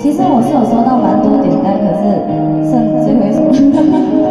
其实我是有收到蛮多点单，可是剩最后一首。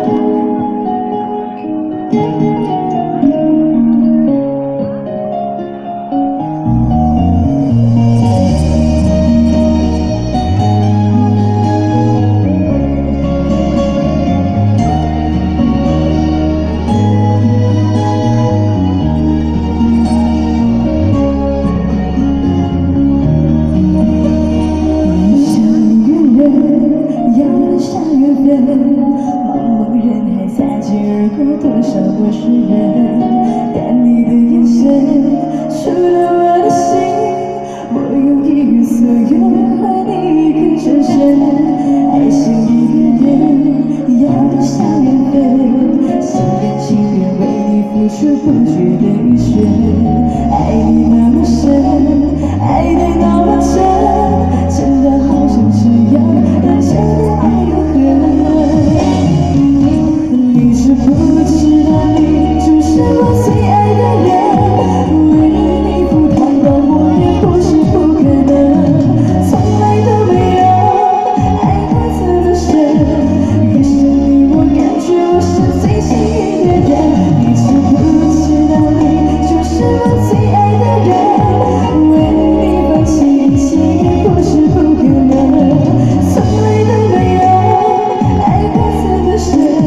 多少个世人，但你的眼神触了我的心，我用一个所有和你一个转身，爱上一个人，要多少缘分，心甘情愿为你付出不绝的一生，爱你那么深，爱得那么真，真的好像只有人间的爱有恨。你是不知道，你就是我最爱的人，为你赴汤蹈火也不是不可能，从来都没有爱过这么深，遇上你我感觉我是最幸运的人。你是不知道，你就是我最爱的人，为你放弃一切也不是不可能，从来都没有爱过这么深。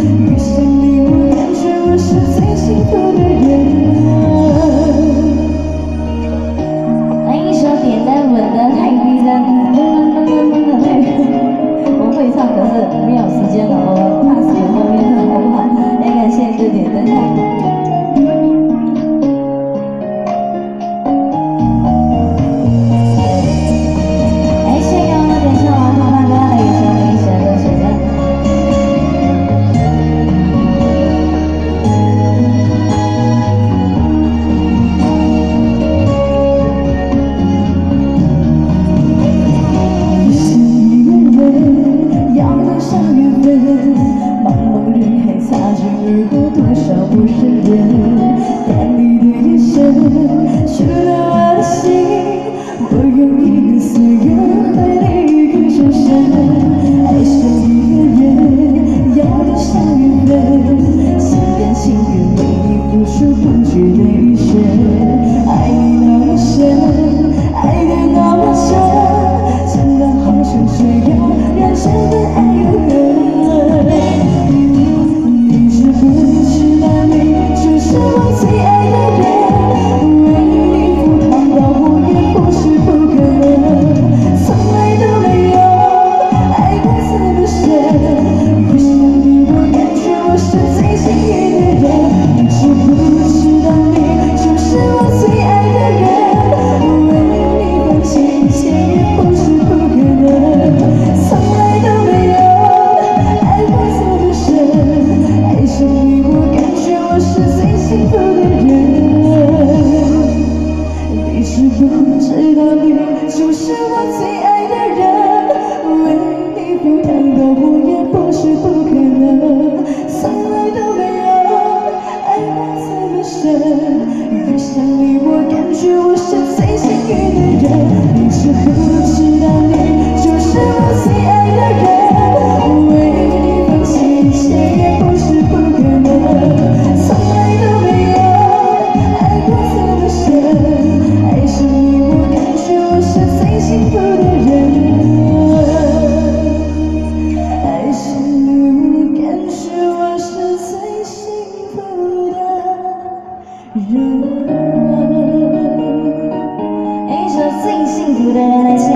幸福的人， 来一首点单稳的太逼真，我会唱，可是没有时间了，我怕死后面的好不好？也感谢你的点灯。哎，谢谢我们点唱王涛大哥的一首《一生的选择》。 多少不是人，但你的眼神触了我的心，我用一个所有和你一个转身，爱上一个人，要多少缘分，心甘情愿为你付出不绝的一生，爱你那么深，爱得那么真，真的好像只有人间的爱有恨。是我最爱的人，为你赴汤蹈火也不是不可能，从来都没有爱过这么深，遇上你我感觉我是最幸运的人。你知不知道，你就是我最爱的人，为你放弃一切也不是不可能，从来都没有爱过这么深，爱上你我感觉我是幸福的人，你知不知道，你就是我最爱的人，为你赴汤蹈火也不是不可能，从来都没有爱过这么深，遇上你我感觉我是最幸运的人。你知不知道，你就是我最爱的人，为你放弃一切也不是不可能，从来都没有爱过这么深，爱上你我感觉我是最幸福的人，爱上你我感觉我是最幸福的人。 一首最幸福的人来。